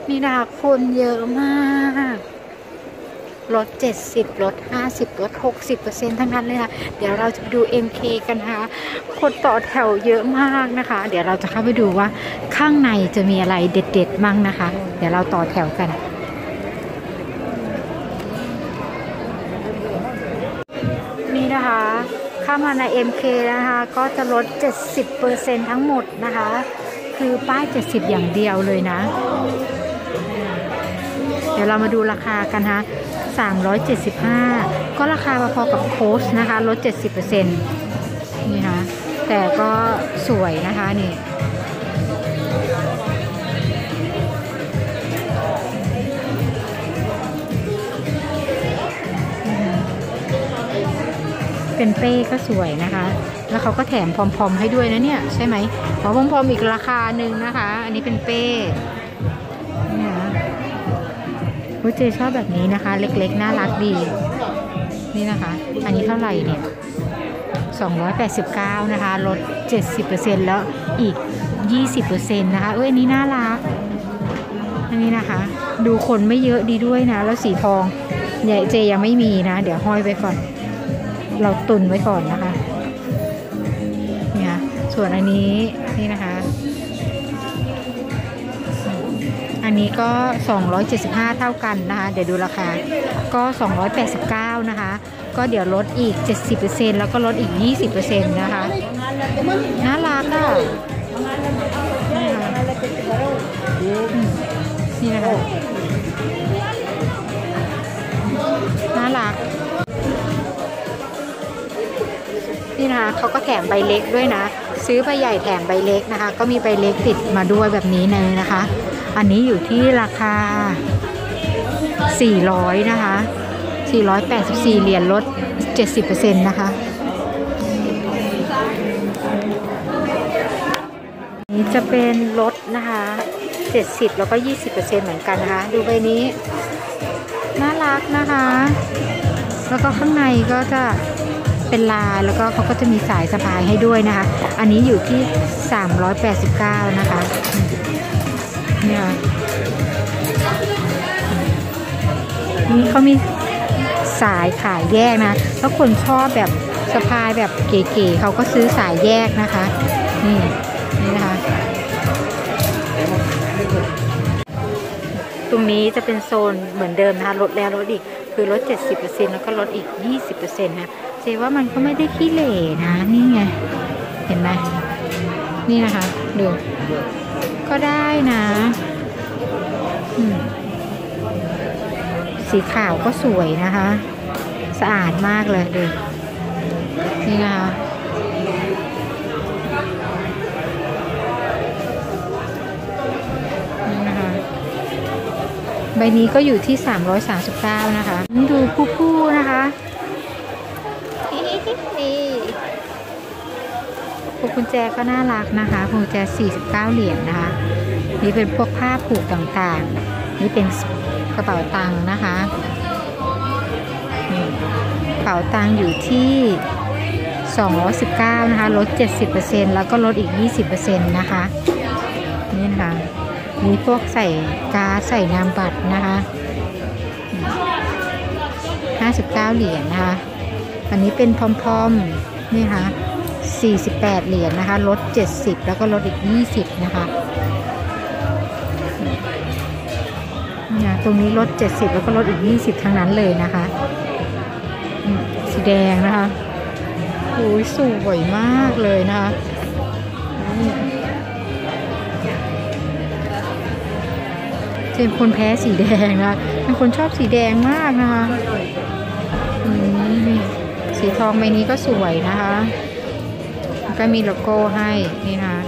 นี่นะคะคนเยอะมากลด70ลด50ลด60%ทั้งนั้นเลยค่ะเดี๋ยวเราจะไปดู MK กันนะคะคนต่อแถวเยอะมากนะคะเดี๋ยวเราจะเข้าไปดูว่าข้างในจะมีอะไรเด็ดๆมั่งนะคะเดี๋ยวเราต่อแถวกันนี่นะคะเข้ามาใน MK นะคะก็จะลด70%ทั้งหมดนะคะคือป้าย70อย่างเดียวเลยนะเดี๋ยวเรามาดูราคากันนะคะ375ก็ราคาพอๆกับโค้ชนะคะลด70%นี่ค่ะแต่ก็สวยนะคะนี่เป็นเป้ก็สวยนะคะแล้วเขาก็แถมพอมๆให้ด้วยนะเนี่ยใช่ไหมพอพอมๆอีกราคาหนึ่งนะคะอันนี้เป็นเป้นี่นะเจชอบแบบนี้นะคะเล็กๆน่ารักดีนี่นะคะอันนี้เท่าไหร่เนี่ย289นะคะลด70%แล้วอีก20%นะคะอันนี้น่ารักอันนี้นะคะดูคนไม่เยอะดีด้วยนะแล้วสีทองใหญ่เจยังไม่มีนะเดี๋ยวห้อยไว้ก่อนเราตุนไว้ก่อนนะคะเนี่ยส่วนอันนี้นี่นะคะอันนี้ก็275เท่ากันนะคะเดี๋ยวดูราคาก็289นะคะก็เดี๋ยวลดอีก70%แล้วก็ลดอีก20%นะคะน่ารักอ่ะนี่นะคะน่ารักนี่นะคะเขาก็แถมใบเล็กด้วยนะซื้อใบใหญ่แถมใบเล็กนะคะก็มีใบเล็กติดมาด้วยแบบนี้เลยนะคะอันนี้อยู่ที่ราคา400นะคะ484เหรียญลด70%นะคะนี้จะเป็นลดนะคะ70แล้วก็20%เหมือนกันนะคะดูใบนี้น่ารักนะคะแล้วก็ข้างในก็จะเป็นลายแล้วก็เขาก็จะมีสายสะพายให้ด้วยนะคะอันนี้อยู่ที่389นะคะเนี่ยนี่เขามีสายขายแยกนะถ้าคนชอบแบบสะพายแบบเก๋ๆเขาก็ซื้อสายแยกนะคะนี่นะคะตรงนี้จะเป็นโซนเหมือนเดิมนะคะลดแล้วลดอีกคือลด70%แล้วก็ลดอีก20%นะเจว่ามันก็ไม่ได้ขี้เหร่นะนี่ไงเห็นไหมนี่นะคะดูก็ได้นะสีขาวก็สวยนะคะสะอาดมากเลยดูนี่นะคะนี่นะคะใบนี้ก็อยู่ที่339นะคะนี่ดูผู้นะคะนี่พวกกุญแจก็น่ารักนะคะพวงกุญแจ49เหรียญนะคะนี่เป็นพวกผ้าผูกต่างๆนี่เป็นกระเป๋าตังค์นะคะกระเป๋าตังค์อยู่ที่219นะคะลด70%แล้วก็ลดอีก20%นะคะนี่นะคะมีพวกใส่การ์ดใส่นามบัตรนะคะ59เหรียญนะคะอันนี้เป็นพร้อมๆนี่ค่ะ48เหรียญนะคะลด70แล้วก็ลดอีก20นะคะเนี่ยตรงนี้ลด70แล้วก็ลดอีก20ทั้งนั้นเลยนะคะสีแดงนะคะโอ้ยสวยมากเลยนะคะเป็นคนแพ้สีแดงนะเป็นคนชอบสีแดงมากนะคะสีทองใบนี้ก็สวยนะคะก็มีโลโก้ให้นี่นะคะ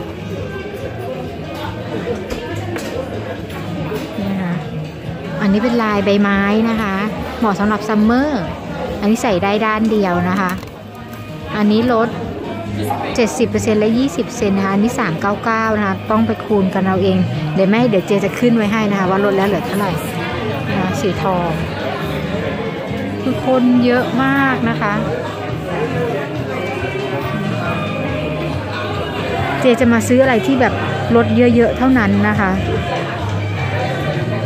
นี่นะคะอันนี้เป็นลายใบไม้นะคะเหมาะสำหรับซัมเมอร์อันนี้ใส่ได้ด้านเดียวนะคะอันนี้ลด70%และ 20% นะคะอันนี้399นะคะต้องไปคูณกันเอาเองเดี๋ยวเจจะขึ้นไว้ให้นะคะว่าลดแล้วเหลือเท่าไหร่นะคะสีทองคือคนเยอะมากนะคะเจจะมาซื้ออะไรที่แบบลดเยอะๆเท่านั้นนะคะ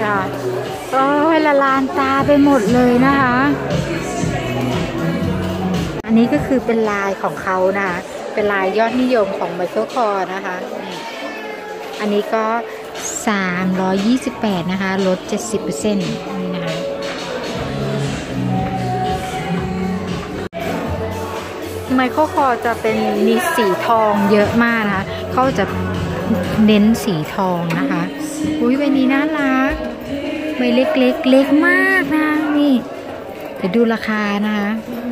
ค่ะโอ้ยละลานตาไปหมดเลยนะคะ อันนี้ก็คือเป็นลายของเขานะคะเป็นลายยอดนิยมของไมเคิลคอร์นะคะอันนี้ก็328นะคะลด 70% นี่นะคะไมเคิลคอร์จะเป็นมีสีทองเยอะมากนะคะเขาจะเน้นสีทองนะคะอุ้ยใบนี้น่ารักใบเล็กๆเล็กมากนะนี่เดี๋ยวดูราคานะคะ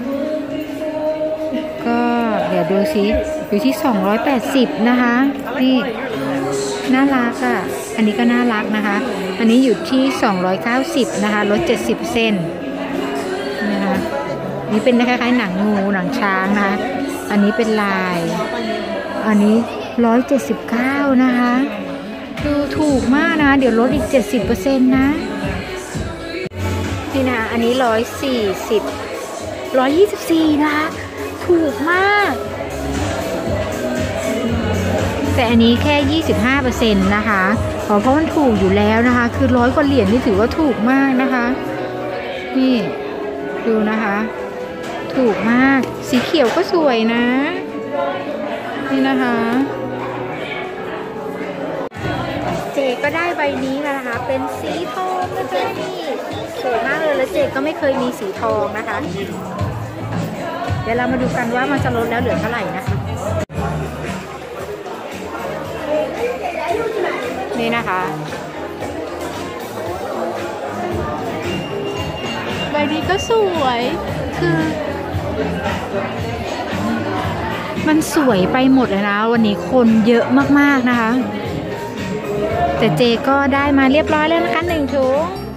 ก็เดี๋ยวดูสิอยู่ที่280นะคะนี่น่ารักอ่ะอันนี้ก็น่ารักนะคะอันนี้อยู่ที่290นะคะลด 70% นะคะนี่เป็นคล้ายๆหนังงูหนังช้างนะคะอันนี้เป็นลายอันนี้179นะคะดูถูกมากนะเดี๋ยวลดอีก 70% นะนี่นะอันนี้124นะคะถูกมากแต่อันนี้แค่ 25% นะคะเพราะมันถูกอยู่แล้วนะคะคือ100 กว่าเหรียญนี่ถือว่าถูกมากนะคะนี่ดูนะคะถูกมากสีเขียวก็สวยนะนี่นะคะเจก็ได้ใบนี้แล้วนะคะเป็นสีทองนะจ๊ะนี่สวยมากเลยแล้วเจก็ไม่เคยมีสีทองนะคะเดี๋ยวเรามาดูกันว่ามันจะลดแล้วเหลือเท่าไหร่นะคะนี่นะคะใบนี้ก็สวยคือมันสวยไปหมดเลยนะวันนี้คนเยอะมากๆนะคะแต่เจก็ได้มาเรียบร้อยแล้วนะคะ1 ถุง